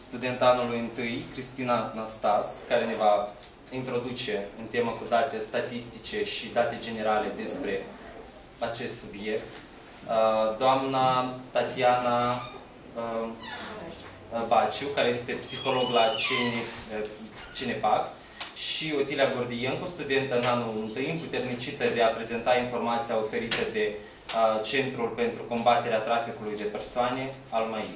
studenta anului 1, Cristina Nastas, care ne va introduce în temă cu date statistice și date generale despre acest subiect. Doamna Tatiana Baciu, care este psiholog la CNEPAC, și Otilia Gordienco, studentă în anul 1, împuternicită de a prezenta informația oferită de Centrul pentru combaterea traficului de persoane al MAI.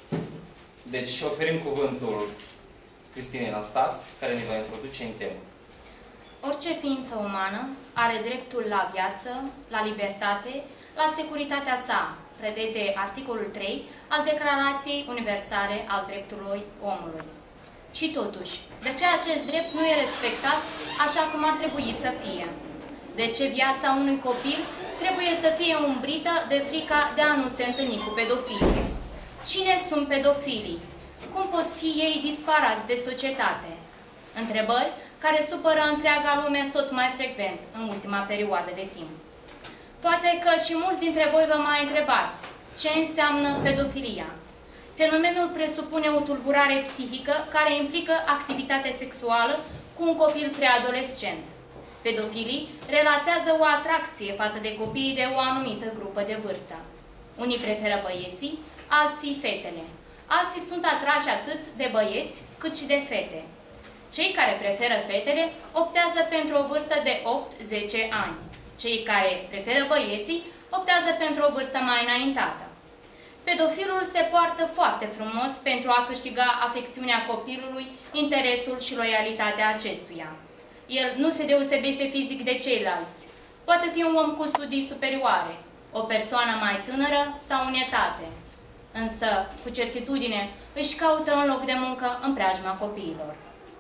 Deci oferim cuvântul Cristinei Nastas, care ne va introduce în temă. Orice ființă umană are dreptul la viață, la libertate, la securitatea sa, prevede articolul 3 al Declarației Universale al Drepturilor Omului. Și totuși, de ce acest drept nu e respectat așa cum ar trebui să fie? De ce viața unui copil trebuie să fie umbrită de frica de a nu se întâlni cu pedofilii? Cine sunt pedofilii? Cum pot fi ei disparați de societate? Întrebări care supără întreaga lume tot mai frecvent în ultima perioadă de timp. Poate că și mulți dintre voi vă mai întrebați ce înseamnă pedofilia. Fenomenul presupune o tulburare psihică care implică activitate sexuală cu un copil preadolescent. Pedofilii relatează o atracție față de copiii de o anumită grupă de vârstă. Unii preferă băieții, alții fetele. Alții sunt atrași atât de băieți cât și de fete. Cei care preferă fetele optează pentru o vârstă de 8-10 ani. Cei care preferă băieții optează pentru o vârstă mai înaintată. Pedofilul se poartă foarte frumos pentru a câștiga afecțiunea copilului, interesul și loialitatea acestuia. El nu se deosebește fizic de ceilalți. Poate fi un om cu studii superioare, o persoană mai tânără sau în etate. Însă, cu certitudine, își caută un loc de muncă în preajma copiilor.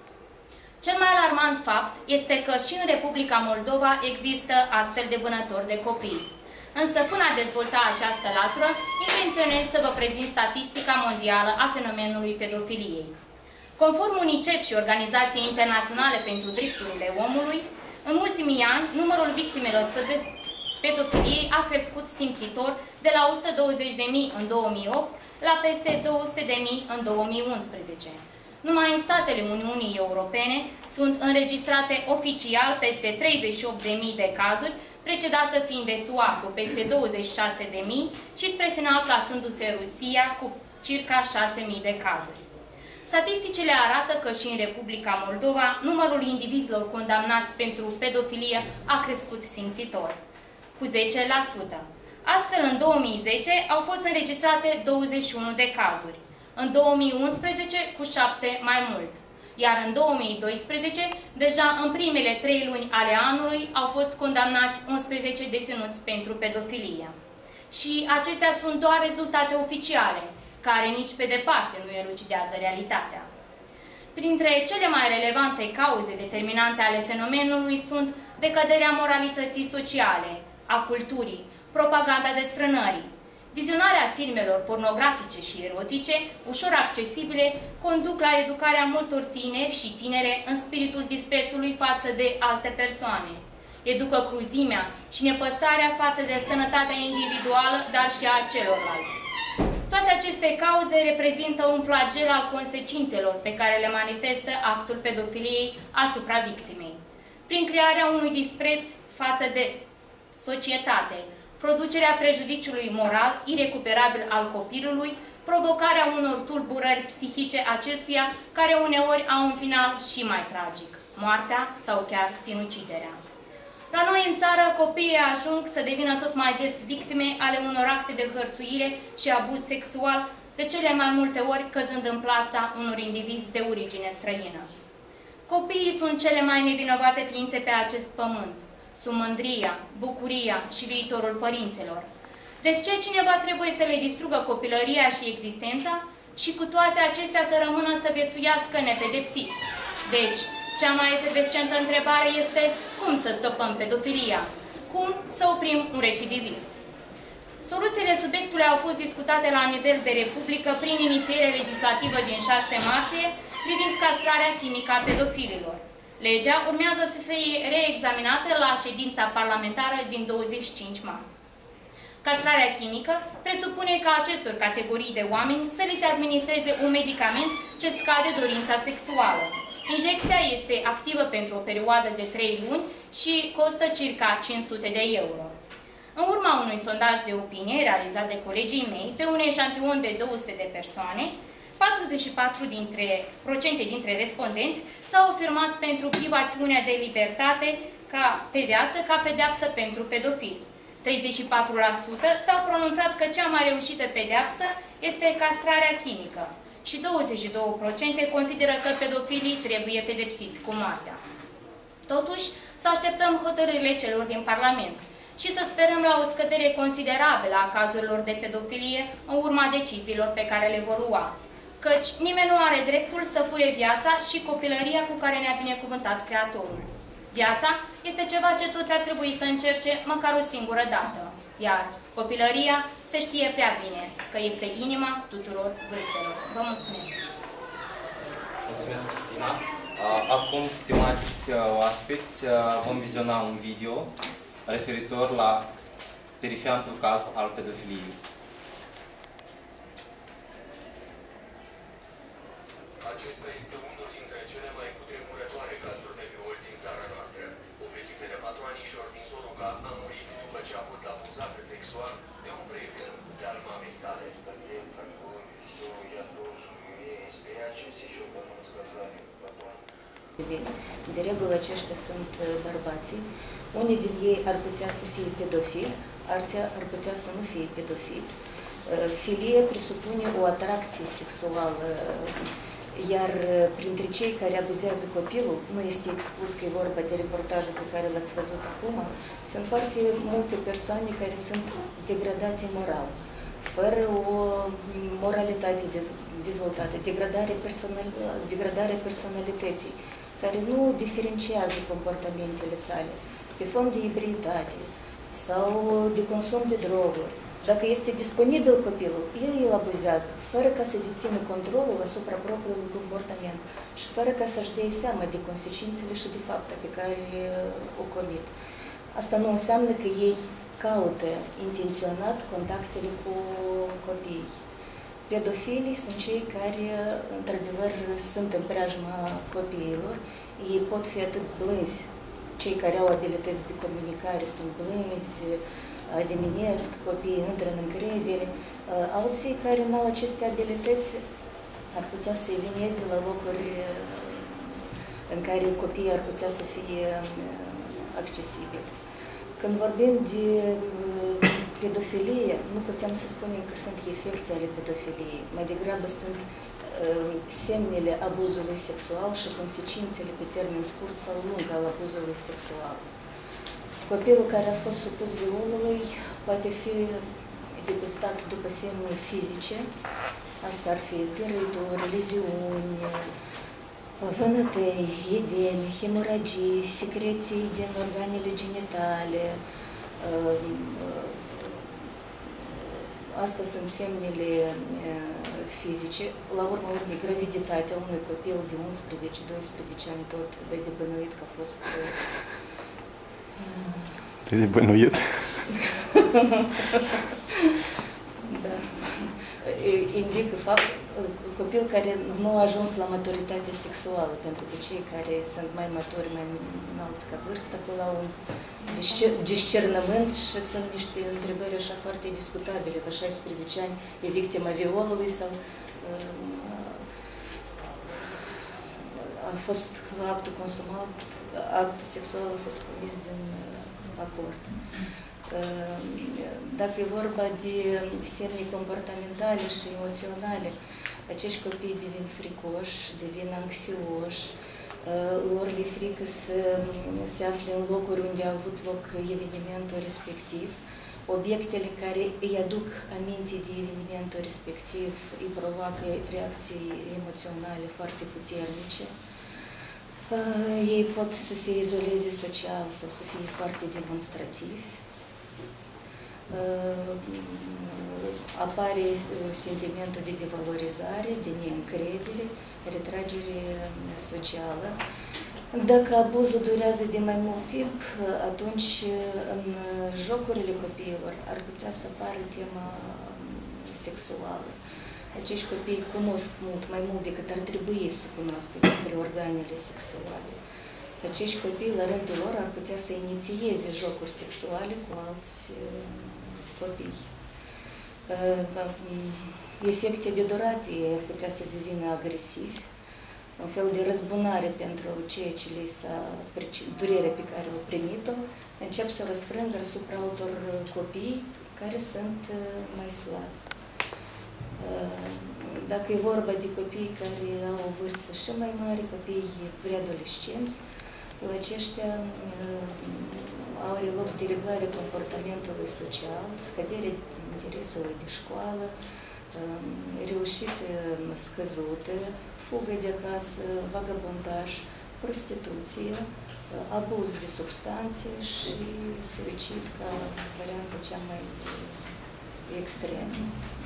Cel mai alarmant fapt este că și în Republica Moldova există astfel de vânători de copii. Însă, până a dezvolta această latură, intenționez să vă prezint statistica mondială a fenomenului pedofiliei. Conform UNICEF și Organizației Internaționale pentru Drepturile Omului, în ultimii ani, numărul victimelor pedofiliei a crescut simțitor de la 120.000 în 2008 la peste 200.000 în 2011. Numai în statele Uniunii Europene sunt înregistrate oficial peste 38.000 de cazuri, precedată fiind de SUA cu peste 26.000 și spre final clasându-se Rusia cu circa 6.000 de cazuri. Statisticile arată că și în Republica Moldova numărul indivizilor condamnați pentru pedofilie a crescut simțitor, cu 10%. Astfel, în 2010 au fost înregistrate 21 de cazuri, în 2011 cu 7 mai mult, iar în 2012, deja în primele 3 luni ale anului, au fost condamnați 11 deținuți pentru pedofilie. Și acestea sunt doar rezultate oficiale, care nici pe departe nu elucidează realitatea. Printre cele mai relevante cauze determinante ale fenomenului sunt decăderea moralității sociale, a culturii, propaganda desfrânării. Vizionarea filmelor pornografice și erotice, ușor accesibile, conduc la educarea multor tineri și tinere în spiritul disprețului față de alte persoane. Educă cruzimea și nepăsarea față de sănătatea individuală, dar și a celorlalți. Toate aceste cauze reprezintă un flagel al consecințelor pe care le manifestă actul pedofiliei asupra victimei. Prin crearea unui dispreț față de societate, producerea prejudiciului moral irecuperabil al copilului, provocarea unor tulburări psihice acestuia, care uneori au un final și mai tragic, moartea sau chiar sinuciderea. La noi în țară, copiii ajung să devină tot mai des victime ale unor acte de hărțuire și abuz sexual, de cele mai multe ori căzând în plasa unor indivizi de origine străină. Copiii sunt cele mai nevinovate ființe pe acest pământ. Sunt mândria, bucuria și viitorul părinților. De ce cineva trebuie să le distrugă copilăria și existența și cu toate acestea să rămână să viețuiască nepedepsit? Deci, cea mai efervescentă întrebare este cum să stopăm pedofilia? Cum să oprim un recidivist? Soluțiile subiectului au fost discutate la nivel de Republică prin inițiere legislativă din 6 martie privind castrarea chimică a pedofililor. Legea urmează să fie reexaminată la ședința parlamentară din 25 mai. Castrarea chimică presupune ca acestor categorii de oameni să li se administreze un medicament ce scade dorința sexuală. Injecția este activă pentru o perioadă de 3 luni și costă circa 500 de euro. În urma unui sondaj de opinie realizat de colegii mei pe un eșantion de 200 de persoane, 44% dintre respondenți s-au afirmat pentru privațiunea de libertate ca pedeapsă, ca pedeapsă pentru pedofili. 34% s-au pronunțat că cea mai reușită pedeapsă este castrarea chimică și 22% consideră că pedofilii trebuie pedepsiți cu moartea. Totuși, să așteptăm hotărârile celor din Parlament și să sperăm la o scădere considerabilă a cazurilor de pedofilie în urma deciziilor pe care le vor lua, căci nimeni nu are dreptul să fure viața și copilăria cu care ne-a binecuvântat Creatorul. Viața este ceva ce toți ar trebui să încerce măcar o singură dată, iar copilăria se știe prea bine că este inima tuturor vârstelor. Vă mulțumesc! Mulțumesc, Cristina! Acum, stimați oaspeți, vom viziona un video referitor la terifiantul caz al pedofiliei. Acesta este unul dintre cele mai cutremurătoare cazuri de viol din țara noastră. O fetiță de 4 anișori din Soroca a murit după ce a fost abuzată sexual de un prieten de-al mamei sale. De regulă aceștia sunt bărbații. Unii din ei ar putea să fie pedofili, alții ar putea să nu fie pedofili. Filie presupune o atracție sexuală, iar printre cei care abuzează copilul, nu este exclus că e vorba de reportajul pe care l-ați văzut acum, sunt foarte multe persoane care sunt degradate moral, fără o moralitate dezvoltată, degradarea personalității, care nu diferențiază comportamentele sale pe fond de ebrietate sau de consum de droguri. Dacă este disponibil copilul, el îl abuzează, fără ca să dețină controlul asupra propriului comportament și fără ca să-și dea seama de consecințele și de fapta pe care o comit. Asta nu înseamnă că ei caută intenționat contactele cu copiii. Pedofilii sunt cei care, într-adevăr, sunt în preajma copiilor. Ei pot fi atât blânzi, cei care au abilități de comunicare sunt blânzi, adiminesc, copiii intră în încredere. Alții care nu au aceste abilități ar putea să vineze la locuri în care copiii ar putea să fie accesibili. Când vorbim de pedofilie, nu putem să spunem că sunt efecte ale pedofiliei. Mai degrabă sunt semnele abuzului sexual și consecințele pe termen scurt sau lung al abuzului sexual. Copilul care a fost supus violului poate fi depistat după semne fizice. Asta ar fi zgârâituri, leziuni, vânătăi, edeme, hemoragii, secreții din organele genitale. Astea sunt semnele fizice. La urma urmei, graviditatea unui copil de 11-12 ani tot de bănuit că a fost... De bănuit? Da. Indică fapt copil care nu a ajuns la maturitate sexuală, pentru că cei care sunt mai maturi, mai înalți ca vârstă, la un discernământ și sunt niște întrebări așa foarte discutabile, că 16 ani e victima violului sau a fost actul consumat, actul sexual a fost comis din acul ăsta. Dacă e vorba de semne comportamentale și emoționale, acești copii devin fricoși, devin anxioși, lor le frică să se afle în locuri unde a avut loc evenimentul respectiv. Obiectele care îi aduc aminte de evenimentul respectiv îi provoacă reacții emoționale foarte puternice. Ei pot să se izoleze social sau să fie foarte demonstrativi. Apare sentimentul de devalorizare, de neîncredere, retragere socială. Dacă abuzul durează de mai mult timp, atunci în jocurile copiilor ar putea să apară tema sexuală. Acești copii cunosc mai mult decât ar trebui să cunoască despre organele sexuale. Acești copii, la rândul lor, ar putea să inițieze jocuri sexuale cu alți copii. Efecte de durate ar putea să devină agresivi, un fel de răzbunare pentru ceea ce le s-a durerea pe care au primit-o, încep să răsfrângă asupra altor copii care sunt mai slabi. Dacă e vorba de copii care au o vârstă și mai mare, copii preadolescenți, la aceștia au loc dereglarea comportamentului social, scăderea interesului de școală, reușite scăzute, fugă de acasă, vagabondaj, prostituție, abuz de substanțe și suicid ca varianta cea mai extremă.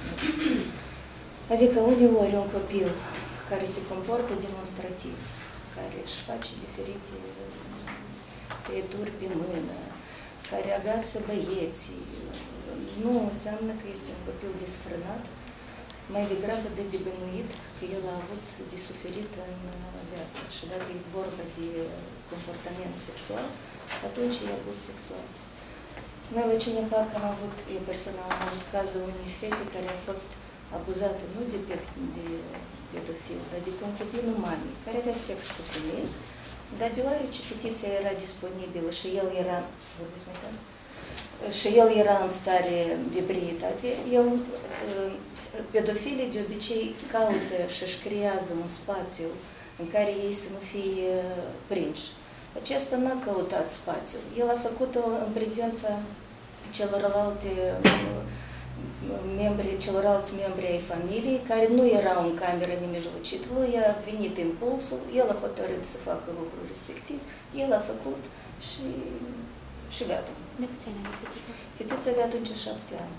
Adică uneori un copil care se comportă demonstrativ, care își face diferite tăieturi pe mână, care agață băieții, nu înseamnă că este un copil desfrânat, mai degrabă de debănuit că el a avut de suferit în viață. Și dacă e vorba de comportament sexual, atunci e abuz sexual. Noi la CinePac am avut, eu personal am avut cazul unei fete care a fost abuzată nu de pedofil, dar de concubinul mamei, care avea sex cu femei, dar deoarece fetița era disponibilă și el era, în stare de ebrietate, pedofilii de obicei caută și își creează un spațiu în care ei să nu fie prinși. Acesta n-a căutat spațiu. El a făcut-o în prezența celorlalți membri ai familiei, care nu erau în cameră nemijlocit. Lui a venit impulsul, el a hotărât să facă lucrul respectiv, el a făcut și gata. De puțin ani fetița? Fetița avea atunci 7 ani.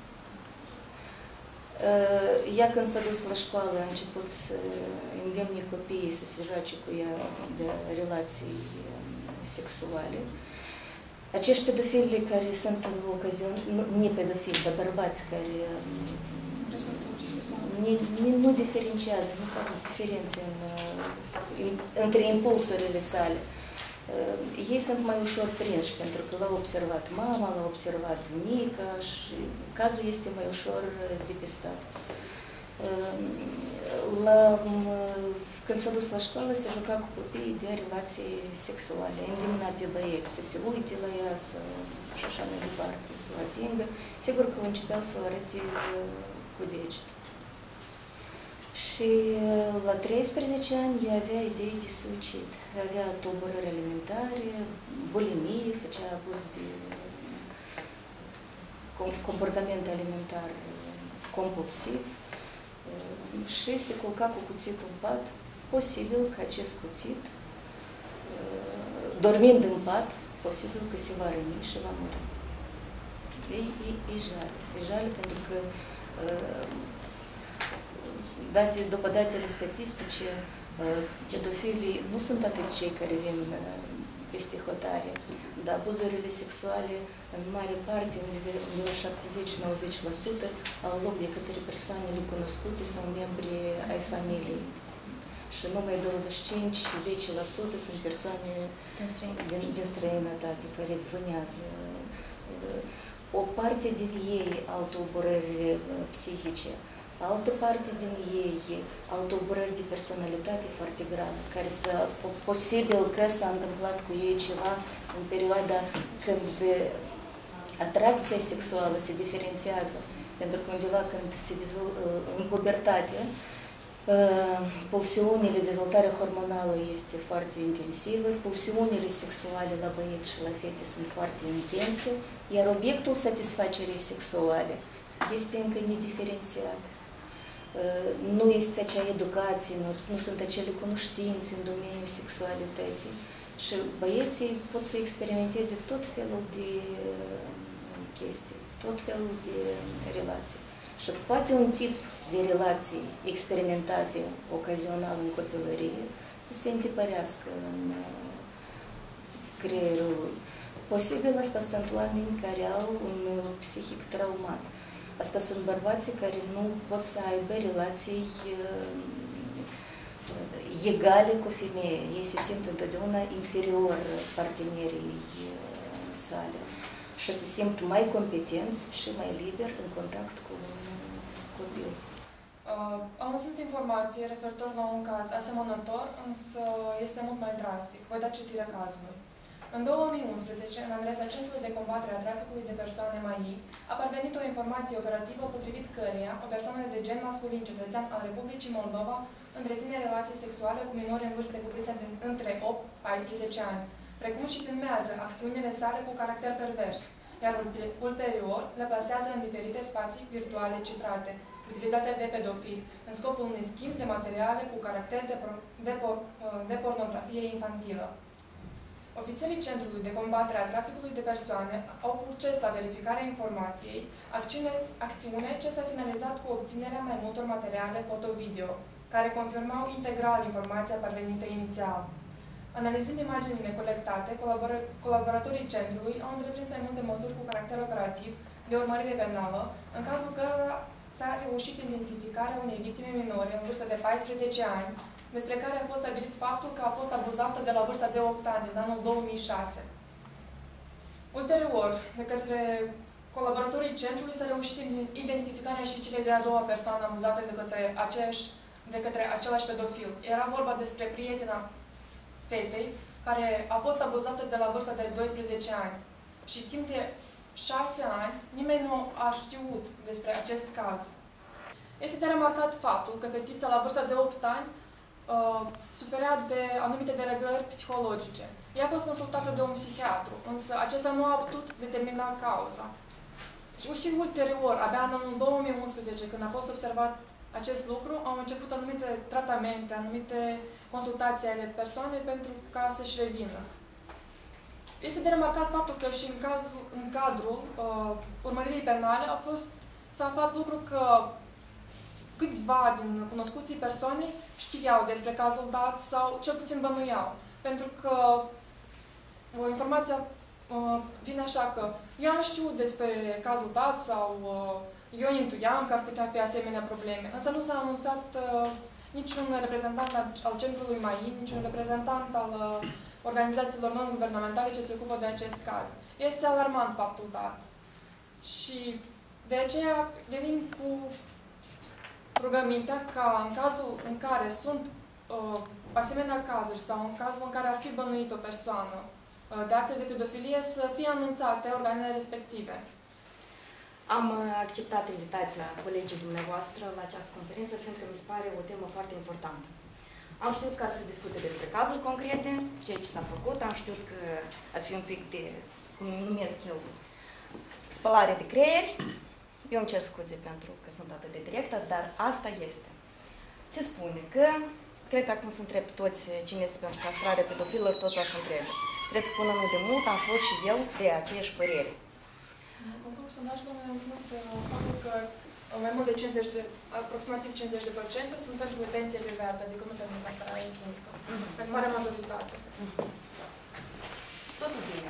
Ea când s-a dus la școală a început să îndemne copiii să se joace cu ea de relații sexuale. Acești pedofili care sunt în ocaziune, nu pedofili, dar bărbați care nu diferențiază, nu fac diferențe între impulsurile sale. Ei sunt mai ușor prinși, pentru că l-au observat mama, l-au observat bunica și cazul este mai ușor depistat. Când s-a dus la școală, se juca cu copiii de relații sexuale, îndemna pe băieți să se uite la ea, și așa mai departe, să o atingă. Sigur că începeau să o arăte cu deget. Și la 13 ani ea avea idei de suicid. Avea tulburări alimentare, bulimie, făcea abuz de comportament alimentar compulsiv și se culca cu cuțitul în pat. Posibil că acest cuțit, dormind în pat, posibil că se va răni și va muri. E jale. E jale pentru că după datele statistice, pedofilii nu sunt atât cei care vin peste hotare, dar abuzurile sexuale, în mare parte, undeva 70-90%, au loc de către persoanele cunoscute sau membri ai familiei. Și numai 25-10% sunt persoane din străinătate care vânează. O parte din ei au tulburări psihice, altă parte din ei au tulburări de personalitate foarte grave, care posibil că s-a întâmplat cu ei ceva în perioada când atracția sexuală se diferențiază, pentru că undeva când se dezvoltă în pubertate, pulsiunile, dezvoltarea hormonală este foarte intensivă, pulsiunile sexuale la băieți și la fete sunt foarte intense, iar obiectul satisfacerii sexuale este încă nediferențiat. Nu este acea educație, nu sunt acele cunoștințe în domeniul sexualității și băieții pot să experimenteze tot felul de chestii, tot felul de relații. Și poate un tip de relații experimentate ocazional în copilărie să se întipărească în creierul lui. Posibil asta sunt oameni care au un psihic traumat. Asta sunt bărbații care nu pot să aibă relații egale cu femeie. Ei se simt întotdeauna inferior partenerii sale și se simt mai competenți și mai liberi în contact cu un copil. Am văzut informații referitor la un caz asemănător, însă este mult mai drastic. Voi da citirea cazului. În 2011, în adresa Centrului de Combatere a Traficului de Persoane MAI, a parvenit o informație operativă potrivit căreia o persoană de gen masculin cetățean al Republicii Moldova întreține relații sexuale cu minori în vârste cuprinse între 8-14 ani, precum și filmează acțiunile sale cu caracter pervers, iar ulterior le plasează în diferite spații virtuale cifrate, utilizate de pedofili, în scopul unui schimb de materiale cu caracter de pornografie infantilă. Ofițerii Centrului de Combatere a Traficului de Persoane au proces la verificarea informației, acțiune ce s-a finalizat cu obținerea mai multor materiale foto-video, care confirmau integral informația parvenită inițial. Analizând imaginile colectate, colaboratorii Centrului au întreprins mai multe măsuri cu caracter operativ de urmărire penală, în cadrul cărora s-a reușit identificarea unei victime minore în vârstă de 14 ani, despre care a fost stabilit faptul că a fost abuzată de la vârsta de 8 ani, din anul 2006. Ulterior, de către colaboratorii Centrului s-a reușit identificarea și celei de-a doua persoană abuzate de către același pedofil. Era vorba despre prietena fetei, care a fost abuzată de la vârsta de 12 ani. Și timp de 6 ani, nimeni nu a știut despre acest caz. Este de remarcat faptul că fetița la vârsta de 8 ani suferea de anumite dereglări psihologice. Ea a fost consultată de un psihiatru, însă acesta nu a putut determina cauza. Și ulterior, abia în anul 2011, când a fost observat acest lucru, au început anumite tratamente, anumite consultații ale persoanei pentru ca să-și revină. Este de remarcat faptul că și în cadrul urmăririi penale s-a aflat lucru că câțiva din cunoscuții persoanei știau despre cazul dat sau cel puțin bănuiau. Pentru că informația vine așa că eu am știut despre cazul dat sau eu intuiam că ar putea fi asemenea probleme. Însă nu s-a anunțat niciun reprezentant al Centrului MAI, niciun reprezentant al organizațiilor non-guvernamentale ce se ocupă de acest caz. Este alarmant faptul dat. Și de aceea venim cu rugămintea ca în cazul în care sunt asemenea cazuri sau în cazul în care ar fi bănuit o persoană de acte de pedofilie să fie anunțate organele respective. Am acceptat invitația colegii dumneavoastră la această conferință, fiindcă mi se pare o temă foarte importantă. Am știut că să discute despre cazuri concrete, ceea ce s-a făcut, am știut că ați fi un pic de, cum numesc eu, spălare de creieri. Eu îmi cer scuze pentru că sunt atât de directă, dar asta este. Se spune că, cred că acum să întreb toți cine este pentru castrarea pedofililor, toți o să întrebe. Cred că până nu de mult am fost și eu de aceeași părere. Conform sondajului, am ținut faptul că mai mult de aproximativ 50% sunt pentru detenție pe viață, adică nu pentru castrare chimică. În marea majoritate. Totul bine.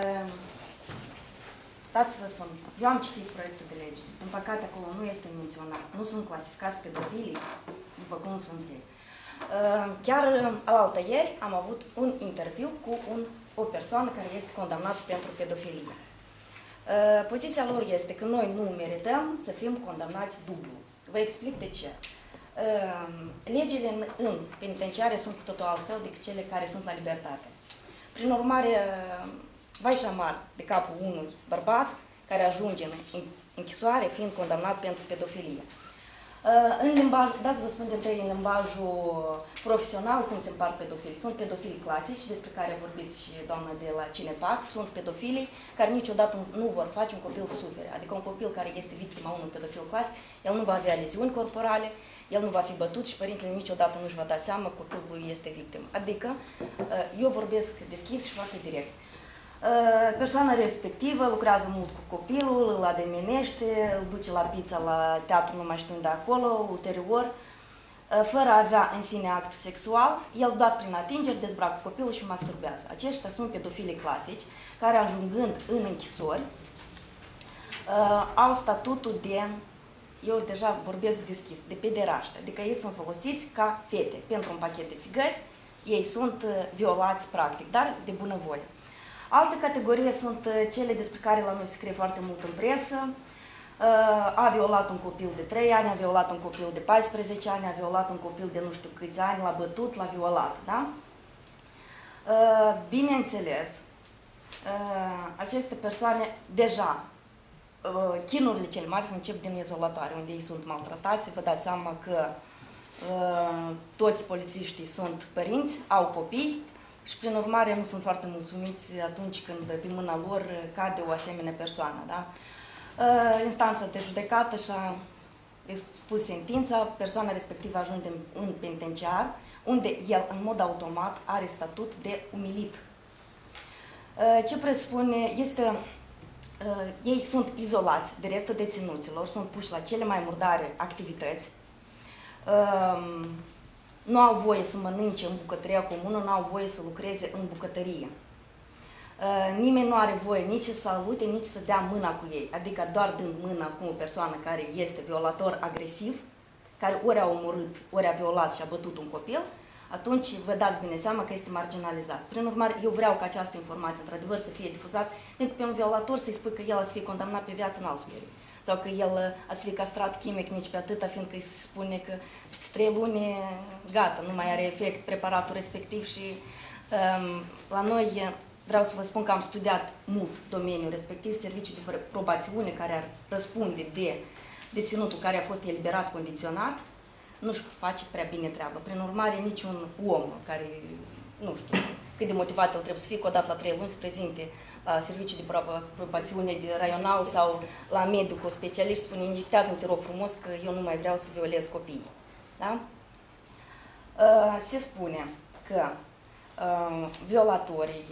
Dați să vă spun, eu am citit proiectul de lege. În păcate, acolo nu este menționat. Nu sunt clasificați pedofilii, după cum sunt ei. Chiar alaltă ieri am avut un interviu cu o persoană care este condamnată pentru pedofilie. Poziția lor este că noi nu merităm să fim condamnați dublu. Vă explic de ce. Legile în penitenciare sunt cu totul altfel decât cele care sunt la libertate. Prin urmare, vai și amar de capul unui bărbat care ajunge în închisoare fiind condamnat pentru pedofilie. În limbaj, dați vă spun de întâi, în limbajul profesional cum se împart pedofili. Sunt pedofili clasici, despre care a vorbit și doamna de la Cinepac, sunt pedofilii care niciodată nu vor face un copil sufere. Adică un copil care este victima unui pedofil clasic, el nu va avea leziuni corporale, el nu va fi bătut și părintele niciodată nu își va da seama că copilul lui este victimă. Adică, eu vorbesc deschis și foarte direct. Persoana respectivă lucrează mult cu copilul, îl ademenește, îl duce la pizza, la teatru, nu mai știu unde acolo, ulterior, fără a avea în sine actul sexual, el doar prin atingeri dezbracă copilul și masturbează. Aceștia sunt pedofilii clasici, care ajungând în închisori, au statutul de, eu deja vorbesc deschis, de pederaști, adică ei sunt folosiți ca fete pentru un pachet de țigări, ei sunt violați practic, dar de bunăvoie. Altă categorie sunt cele despre care la noi se scrie foarte mult în presă. A violat un copil de 3 ani, a violat un copil de 14 ani, a violat un copil de nu știu câți ani, l-a bătut, l-a violat, da? Bineînțeles, aceste persoane deja, chinurile cele mari se încep din izolatoare, unde ei sunt maltratați. Vă dați seama că toți polițiștii sunt părinți, au copii și prin urmare nu sunt foarte mulțumiți atunci când pe mâna lor cade o asemenea persoană, da? Instanța de judecată și-a spus sentința, persoana respectivă ajunge în penitenciar, unde el în mod automat are statut de umilit. Ce presupune este, ei sunt izolați de restul deținuților, sunt puși la cele mai murdare activități, nu au voie să mănânce în bucătăria comună, nu au voie să lucreze în bucătărie. Nimeni nu are voie nici să salute, nici să dea mâna cu ei, adică doar dând mâna cu o persoană care este violator agresiv, care ori a omorât, ori a violat și a bătut un copil, atunci vă dați bine seama că este marginalizat. Prin urmare, eu vreau ca această informație, într-adevăr, să fie difuzată, pentru că pe un violator să-i spui că el a să fie condamnat pe viață în alți sferi. Sau că el a să fie castrat chimic nici pe atâta, fiindcă îi se spune că peste 3 luni, gata, nu mai are efect preparatul respectiv și la noi, vreau să vă spun că am studiat mult domeniul respectiv, serviciul de probațiune care ar răspunde de deținutul care a fost eliberat condiționat, nu-și face prea bine treaba. Prin urmare, niciun om care, nu știu, cât de motivat el trebuie să fie, că odată la 3 luni se prezinte la serviciul de probațiune raional sau la medic, o specialist, spune, injectează-mi, te rog frumos, că eu nu mai vreau să violez copiii. Da? Se spune că violatorii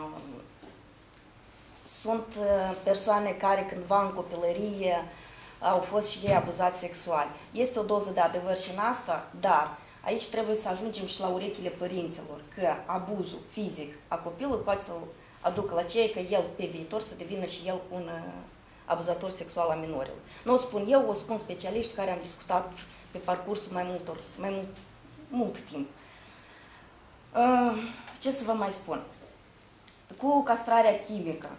sunt persoane care cândva în copilărie au fost și ei abuzați sexual. Este o doză de adevăr și în asta, dar aici trebuie să ajungem și la urechile părinților, că abuzul fizic a copilului poate să-l aducă la cei că el pe viitor să devină și el un abuzator sexual a minorilor. Nu o spun eu, o spun specialiști care am discutat pe parcursul mai mult timp. Ce să vă mai spun? Cu castrarea chimică.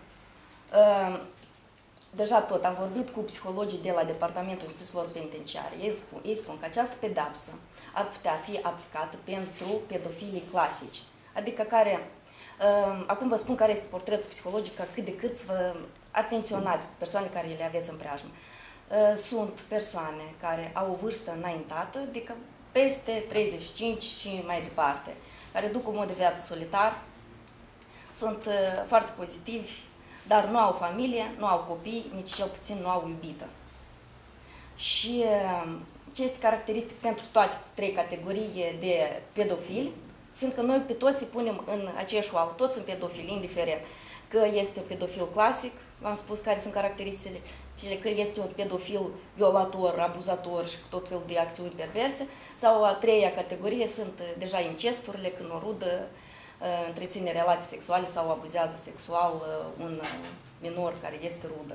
Deja tot am vorbit cu psihologii de la Departamentul Instituțiilor Penitenciare. Ei spun că această pedapsă ar putea fi aplicată pentru pedofilii clasici. Adică care, acum vă spun care este portretul psihologic, ca cât de cât să vă atenționați cu persoane care le aveți în preajmă. Sunt persoane care au o vârstă înaintată, adică peste 35 și mai departe, care duc un mod de viață solitar, sunt foarte pozitivi, dar nu au familie, nu au copii, nici cel puțin nu au iubită. Și ce este caracteristic pentru toate 3 categorii de pedofili, fiindcă noi pe toți îi punem în aceeași oală, toți sunt pedofili, indiferent că este un pedofil clasic, v-am spus care sunt caracteristicile, că este un pedofil violator, abuzator și cu tot felul de acțiuni perverse, sau a 3-a categorie sunt deja incesturile, când o rudă întreține relații sexuale sau abuzează sexual un minor care este rudă.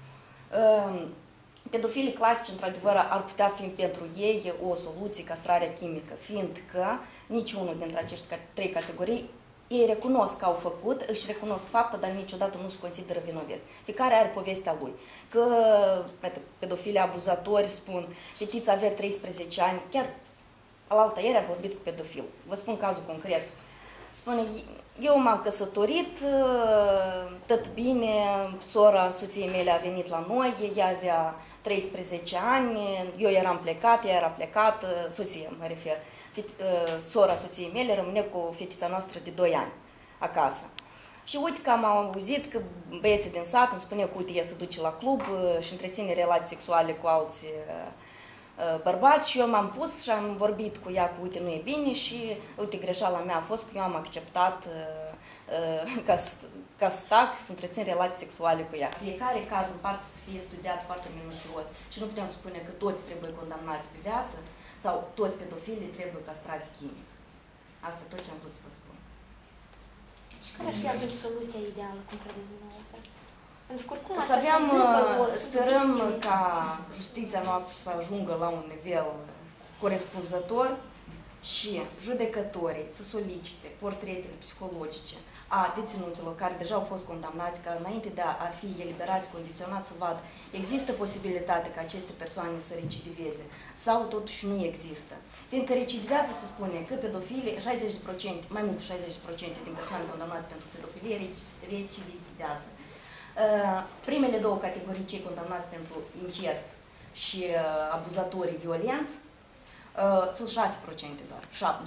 Pedofilii clasici, într-adevăr, ar putea fi pentru ei o soluție, castrarea chimică, fiindcă niciunul dintre acești 3 categorii ei recunosc că au făcut, își recunosc faptul, dar niciodată nu se consideră vinoveți. Fiecare are povestea lui. Că pedofilii abuzatori spun, fetița avea 13 ani, chiar alaltă ieri am vorbit cu pedofil. Vă spun cazul concret. Spune, eu m-am căsătorit, tot bine, sora soției mele a venit la noi, ea avea 13 ani, eu eram plecat, ea era plecată, soția mă refer, sora soției mele rămâne cu fetița noastră de 2 ani acasă. Și uite că am auzit că băieții din sat îmi spune că uite, ea se duce la club și întreține relații sexuale cu alți bărbați și eu m-am pus și am vorbit cu ea că uite, nu e bine și uite, greșeala mea a fost că eu am acceptat ca ca să stac, să întrețin relații sexuale cu ea. Fiecare caz în parte să fie studiat foarte minuțios și nu putem spune că toți trebuie condamnați pe viață sau toți pedofilii trebuie castrați chimic. Asta tot ce am vrut să vă spun. Și care ar fi atunci soluția ideală, cum credeți dumneavoastră? Pentru că oricum Să avem, sperăm ca justiția noastră să ajungă la un nivel corespunzător și judecătorii să solicite portretele psihologice a deținuților care deja au fost condamnați, ca înainte de a fi eliberați condiționat să vadă există posibilitatea ca aceste persoane să recidiveze sau totuși nu există. Fiindcă recidivează se spune că pedofilii, 60%, mai mult 60% din persoane condamnate pentru pedofilie recidivează. Primele două categorii, cei condamnați pentru incest și abuzatorii violenți, sunt 6% doar,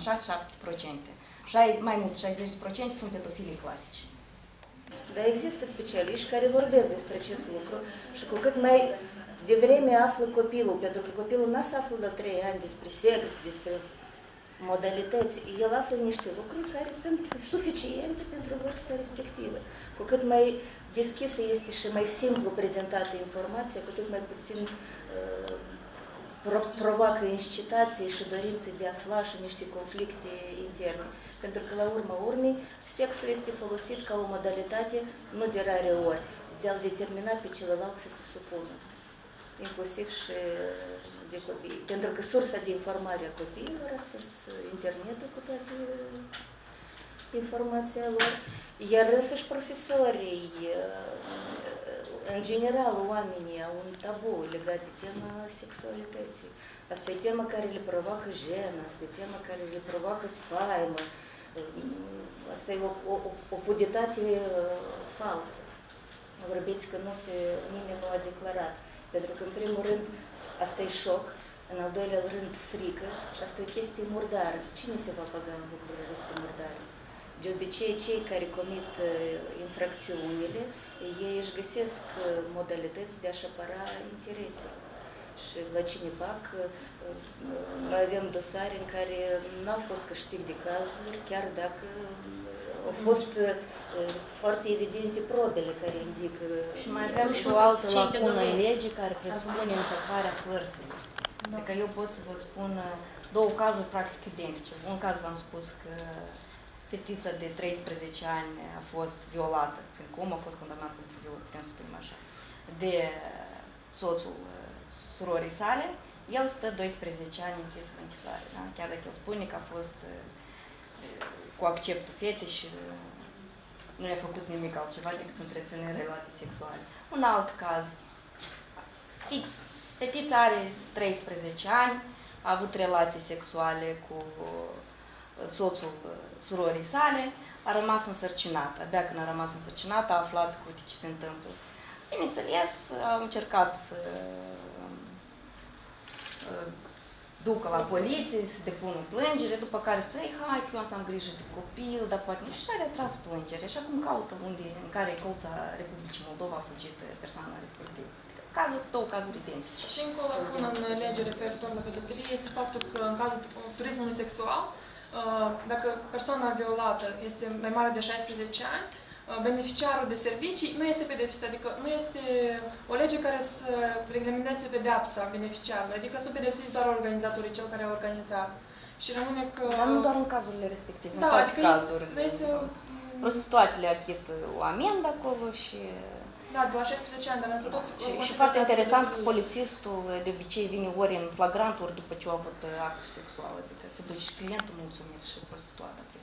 6-7%. Mai mult 60% sunt pedofilii clasici. Dar există specialiști care vorbesc despre acest lucru și cu cât mai devreme află copilul, pentru că copilul nu se află la 3 ani despre sex, despre modalități, el află niște lucruri care sunt suficiente pentru vârsta respectivă. Cu cât mai deschisă este și mai simplu prezentată informația, cu atât mai puțin provoacă incitație și dorințe de a afla și niște conflicte interne. Pentru că, la urma urmei, sexul este folosit ca o modalitate, nu de rare ori, de a-l determina pe celălalt să se supună, inclusiv și de copii. Pentru că sursa de informare a copiilor, astăzi, internetul cu toate informația lor, iar însăși profesorii, în general, oamenii au un tabu legat de tema sexualității. Asta e tema care le provoacă jenă, asta e tema care le provoacă spaimă, asta e o puditate falsă. Vorbiți că nimeni nu a declarat. Pentru că, în primul rând, asta e șoc, în al doilea rând, frică și asta e o chestie murdară. Cine se va băga în lucrurile astea murdare? De obicei, cei care comit infracțiunile, ei își găsesc modalități de a-și apăra interese. Și la CINIPAC noi avem dosare în care n-au fost câștig de cazuri, chiar dacă au fost foarte evidente probele care indică... Și mai avem și o altă lacună în lege care presupune încălcarea părților. Adică eu pot să vă spun două cazuri practic identice. Un caz v-am spus că fetița de 13 ani a fost violată, fiindcă omul a fost condamnat pentru viol, putem să spunem așa, de soțul surorii sale. El stă 12 ani închis în închisoare, da? Chiar dacă el spune că a fost cu acceptul fetei și nu i-a făcut nimic altceva decât să întreține relații sexuale. Un alt caz, fix, fetița are 13 ani, a avut relații sexuale cu soțul surorii sale, a rămas însărcinată. Abia când a rămas însărcinată, a aflat ce se întâmplă. Bineînțeles, au încercat să ducă la poliție, să depună plângere, după care spune, hai că eu am grijă de copil, dar poate nu. Și a retras plângere. Și acum caută în care colța Republicii Moldova a fugit persoana respectivă. Două cazuri identice. Și încă o lacună în lege referitor la pedofilie este faptul că în cazul turismului sexual, dacă persoana violată este mai mare de 16 ani, beneficiarul de servicii nu este pedepsit, adică nu este o lege care să reglementeze pedeapsa beneficiarului, adică să pedepsiți doar organizatorii, cel care a organizat. Și rămâne că... Dar nu doar în cazurile respective, da, în toate adică cazurile. este prostituatele achită o amendă acolo și... Da, de la 16 ani, dar însă toți... Și foarte interesant că polițistul de obicei vine ori în flagrant, ori după ce a avut actul sexual, adică se duce și clientul mulțumit și prostituata.